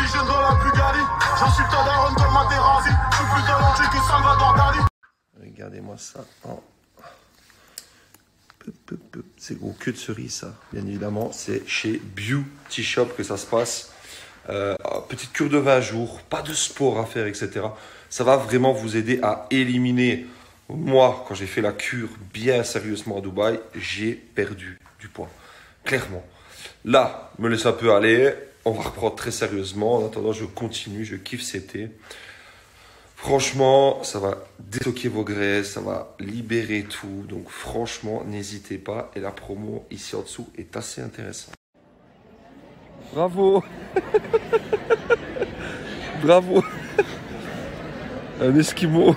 Indigène dans la Bulgarie. J'insulte ta daronne comme Materazzi. Je suis plus talentueux que Salvador Dali. Regardez-moi ça. Oh. C'est gros queue de cerise, ça. Bien évidemment, c'est chez Beauty Shop que ça se passe. Petite cure de 20 jours, pas de sport à faire, etc. Ça va vraiment vous aider à éliminer. Moi, quand j'ai fait la cure bien sérieusement à Dubaï, j'ai perdu du poids. Clairement. Là, me laisse un peu aller. On va reprendre très sérieusement. En attendant, je continue. Je kiffe cet été. Franchement, ça va déstocker vos graisses. Ça va libérer tout. Donc, franchement, n'hésitez pas. Et la promo ici en dessous est assez intéressante. Bravo. Bravo. Un esquimau.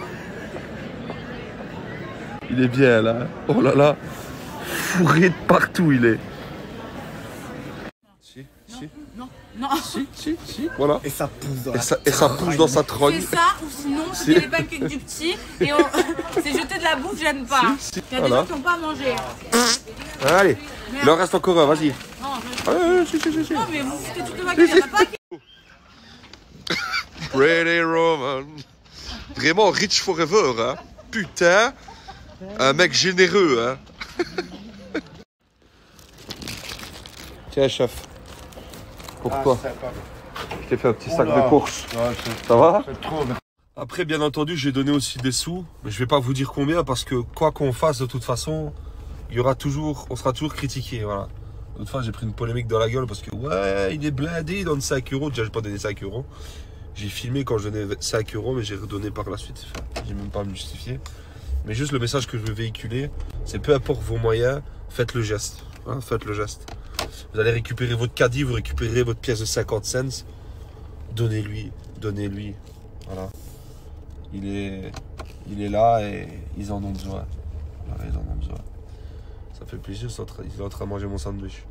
Il est bien là. Oh là là. Fourré de partout il est. Si, si. Non, non. Si. Voilà. Et ça pousse dans Et ça pousse dans sa trogne. C'est ça, ou sinon, c'est les pancakes du petit et c'est jeter de la bouffe, j'aime pas. Si, Il y a des gens qui n'ont pas à manger. Allez. Il en reste encore un, vas-y. Non, Si. non, mais vous foutez toutes les vacances, il n'y en a pas qui... Pretty Roman. Vraiment rich forever, hein. Putain. Un mec généreux, hein. Tiens, chef. Pour toi. Je t'ai fait un petit sac de course. Ça va? Après, bien entendu, j'ai donné aussi des sous. Mais je vais pas vous dire combien parce que quoi qu'on fasse, de toute façon, on sera toujours critiqué. Voilà. L'autre fois, j'ai pris une polémique dans la gueule parce que ouais, il est blindé, il donne 5 euros. Déjà, j'ai pas donné 5 euros. J'ai filmé quand je donnais 5 euros, mais j'ai redonné par la suite. Enfin, j'ai même pas à me justifier. Mais juste le message que je veux véhiculer, c'est peu importe vos moyens, faites le geste. Hein, faites le geste. Vous allez récupérer votre caddie, vous récupérez votre pièce de 50 cents. Donnez-lui. Voilà. Il est là et ils en ont besoin. Voilà, ils en ont besoin. Ça fait plaisir, ils sont en train de manger mon sandwich.